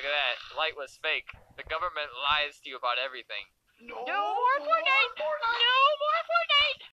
at that. Light was fake. The government lies to you about everything. No,